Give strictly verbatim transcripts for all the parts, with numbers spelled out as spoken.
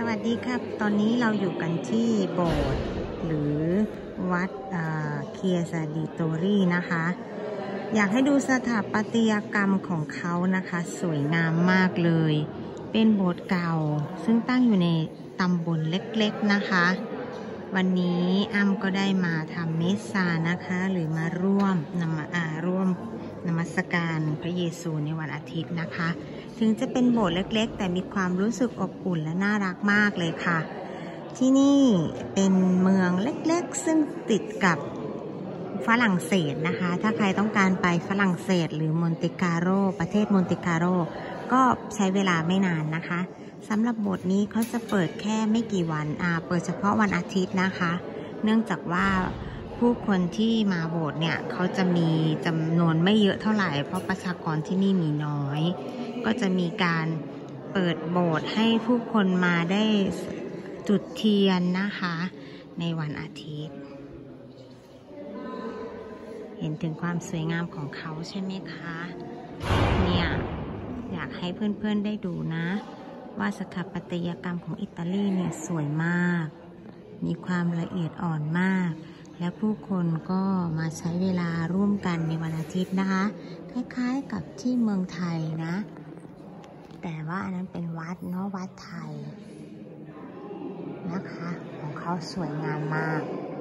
วัสดีครับตอนนี้เราอยู่กันที่โบสถ์หรือวัดเคียซาดิโตรีนะคะอยากให้ดูสถาปัตยกรรมของเขานะคะสวยงามมากเลยเป็นโบสถ์เก่าซึ่งตั้งอยู่ในตำบลเล็กๆนะคะวันนี้อ้ำก็ได้มาทำเมสซานะคะหรือมาร่วมนำมาอ่าร่วมนมัสการพระเยซูในวันอาทิตย์นะคะถึงจะเป็นโบสถ์เล็กๆแต่มีความรู้สึกอบอุ่นและน่ารักมากเลยค่ะที่นี่เป็นเมืองเล็กๆซึ่งติดกับฝรั่งเศสนะคะถ้าใครต้องการไปฝรั่งเศสหรือมอนติคาโรประเทศมอนติคาโรก็ใช้เวลาไม่นานนะคะสำหรับโบสถ์นี้เขาจะเปิดแค่ไม่กี่วันอ่าเปิดเฉพาะวันอาทิตย์นะคะเนื่องจากว่าผู้คนที่มาโบสถ์เนี่ยเขาจะมีจำนวนไม่เยอะเท่าไหร่เพราะประชากรที่นี่มีน้อยก็จะมีการเปิดโบสถ์ให้ผู้คนมาได้จุดเทียนนะคะในวันอาทิตย์เห็นถึงความสวยงามของเขาใช่ไหมคะเนี่ยอยากให้เพื่อนๆได้ดูนะว่าสถาปัตยกรรมของอิตาลีเนี่ยสวยมากมีความละเอียดอ่อนมากและผู้คนก็มาใช้เวลาร่วมกันในวันอาทิตย์นะคะคล้ายๆกับที่เมืองไทยนะแต่ว่าอันนั้นเป็นวัดเนาะวัดไทยนะคะของเขาสวยงามมาก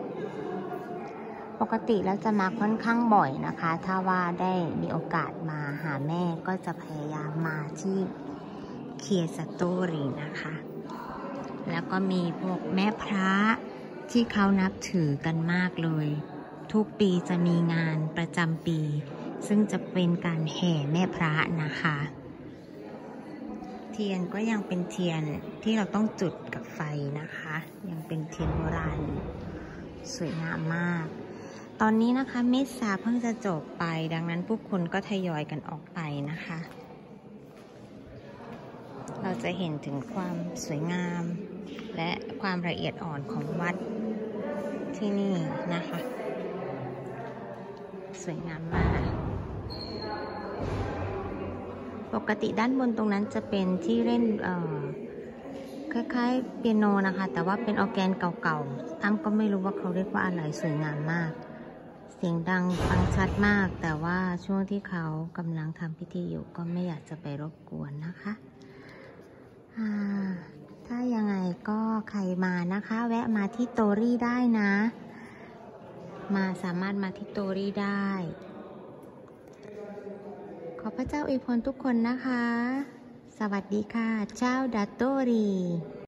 ปกติแล้วจะมาค่อนข้างบ่อยนะคะถ้าว่าได้มีโอกาสมาหาแม่ก็จะพยายามมาที่เคียซาโตรีนะคะแล้วก็มีพวกแม่พระที่เขานับถือกันมากเลยทุกปีจะมีงานประจำปีซึ่งจะเป็นการแห่แม่พระนะคะเทียนก็ยังเป็นเทียนที่เราต้องจุดกับไฟนะคะยังเป็นเทียนโบราณสวยงามมากตอนนี้นะคะเมสซาเพิ่งจะจบไปดังนั้นผู้คนก็ทยอยกันออกไปนะคะเราจะเห็นถึงความสวยงามและความละเอียดอ่อนของวัดที่นี่นะคะสวยงามมากปกติด้านบนตรงนั้นจะเป็นที่เล่นเอ่อคล้ายๆเปียโนนะคะแต่ว่าเป็นออร์แกนเก่าๆอ้ำก็ไม่รู้ว่าเขาเรียกว่าอะไรสวยงามมากเสียงดังฟังชัดมากแต่ว่าช่วงที่เขากำลังทำพิธีอยู่ก็ไม่อยากจะไปรบกวนนะคะถ้ายังไงก็ใครมานะคะแวะมาที่โตรี่ได้นะมาสามารถมาที่โตรี่ได้ขอพระเจ้าอวยพรทุกคนนะคะสวัสดีค่ะเจ้าดัตโตรี